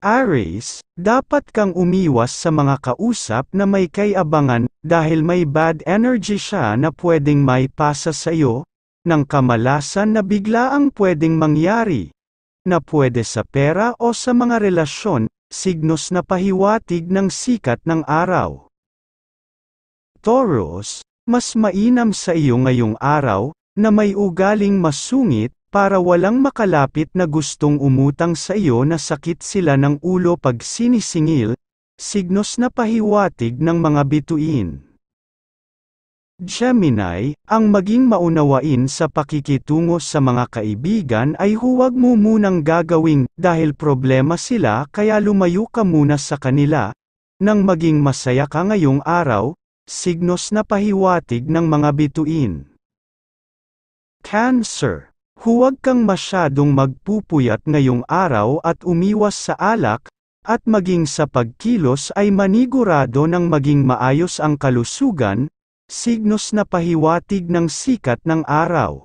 Aries, dapat kang umiwas sa mga kausap na may kay-abangan, dahil may bad energy siya na pwedeng maipasa sa iyo, ng kamalasan na biglaang pwedeng mangyari, na pwede sa pera o sa mga relasyon, signos na pahiwatig ng sikat ng araw. Taurus, mas mainam sa iyo ngayong araw, na may ugaling masungit, para walang makalapit na gustong umutang sa iyo na sakit sila ng ulo pag sinisingil, signos na pahiwatig ng mga bituin. Gemini, ang maging maunawain sa pakikitungo sa mga kaibigan ay huwag mo munang gagawing, dahil problema sila kaya lumayo ka muna sa kanila, nang maging masaya ka ngayong araw, signos na pahiwatig ng mga bituin. Cancer, huwag kang masyadong magpupuyat ngayong araw at umiwas sa alak, at maging sa pagkilos ay manigurado ng maging maayos ang kalusugan, signos na pahiwatig ng sikat ng araw.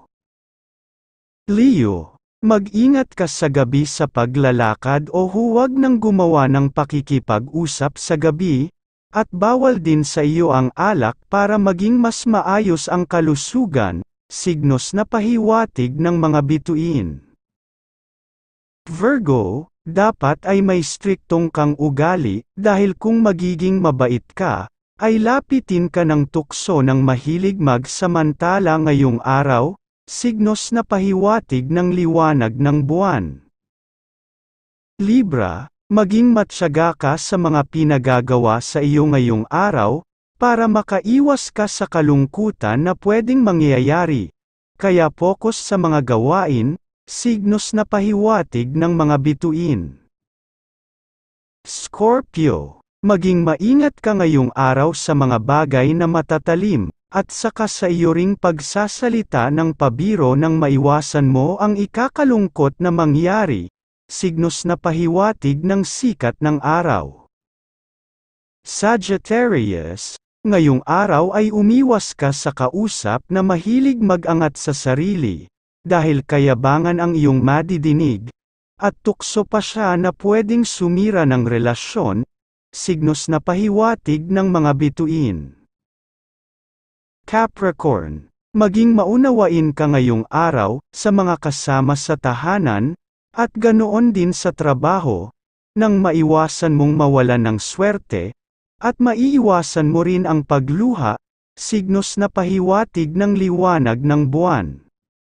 Leo, mag-ingat ka sa gabi sa paglalakad o huwag nang gumawa ng pakikipag-usap sa gabi, at bawal din sa iyo ang alak para maging mas maayos ang kalusugan, signos na pahiwatig ng mga bituin. Virgo, dapat ay may striktong kang ugali, dahil kung magiging mabait ka, ay lapitin ka ng tukso ng mahilig magsamantala ngayong araw, signos na pahiwatig ng liwanag ng buwan. Libra, maging matyaga ka sa mga pinagagawa sa iyo ngayong araw, para makaiwas ka sa kalungkutan na pwedeng mangyayari, kaya focus sa mga gawain, signos na pahiwatig ng mga bituin. Scorpio, maging maingat ka ngayong araw sa mga bagay na matatalim, at saka sa iyo ring pagsasalita ng pabiro nang maiwasan mo ang ikakalungkot na mangyari, signos na pahiwatig ng sikat ng araw. Sagittarius, ngayong araw ay umiwas ka sa kausap na mahilig mag-angat sa sarili, dahil kayabangan ang iyong madidinig, at tukso pa siya na pwedeng sumira ng relasyon, signos na pahiwatig ng mga bituin. Capricorn, maging maunawain ka ngayong araw, sa mga kasama sa tahanan, at ganoon din sa trabaho, nang maiwasan mong mawalan ng swerte, at maiiwasan mo rin ang pagluha, signos na pahiwatig ng liwanag ng buwan.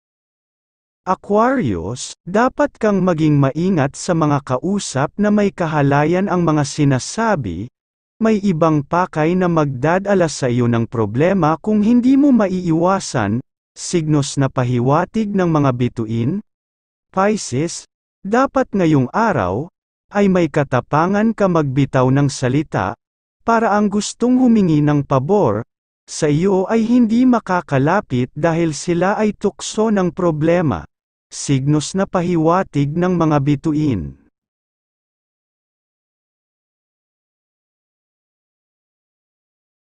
Aquarius, dapat kang maging maingat sa mga kausap na may kahalayan ang mga sinasabi, may ibang pakay na magdadala sa iyo ng problema kung hindi mo maiiwasan, signos na pahiwatig ng mga bituin. Pisces, dapat ngayong araw, ay may katapangan ka magbitaw ng salita, para ang gustong humingi ng pabor, sa iyo ay hindi makakalapit dahil sila ay tukso ng problema, signos na pahiwatig ng mga bituin.